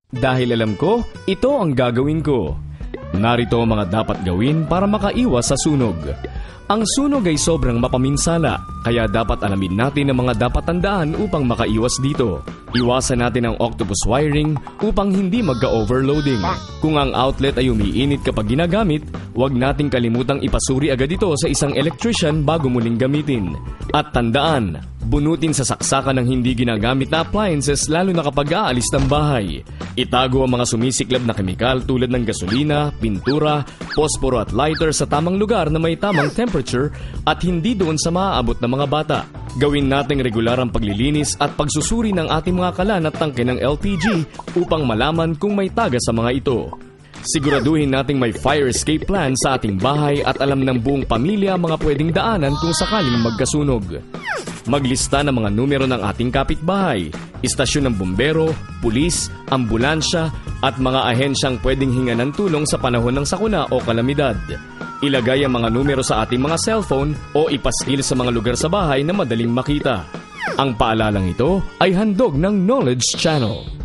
Dahil alam ko, ito ang gagawin ko. Narito ang mga dapat gawin para makaiwas sa sunog. Ang sunog ay sobrang mapaminsala, kaya dapat alamin natin ang mga dapat tandaan upang makaiwas dito. Iwasan natin ang octopus wiring upang hindi magka-overloading. Kung ang outlet ay umiinit kapag ginagamit, huwag nating kalimutang ipasuri agad ito sa isang electrician bago muling gamitin. At tandaan, bunutin sa saksakan ng hindi ginagamit na appliances lalo na kapag aalis ng bahay. Itago ang mga sumisiklab na kemikal tulad ng gasolina, pintura, posporo at lighter sa tamang lugar na may tamang temperature at hindi doon sa maaabot ng mga bata. Gawin nating regular ang paglilinis at pagsusuri ng ating mga kalan at tangke ng LPG upang malaman kung may taga sa mga ito. Siguraduhin nating may fire escape plan sa ating bahay at alam ng buong pamilya ang mga pwedeng daanan kung sakaling magkasunog. Maglista ng mga numero ng ating kapitbahay, istasyon ng bumbero, pulis, ambulansya at mga ahensyang pwedeng hinga ng tulong sa panahon ng sakuna o kalamidad. Ilagay ang mga numero sa ating mga cellphone o ipaskil sa mga lugar sa bahay na madaling makita. Ang paalalang ito ay handog ng Knowledge Channel.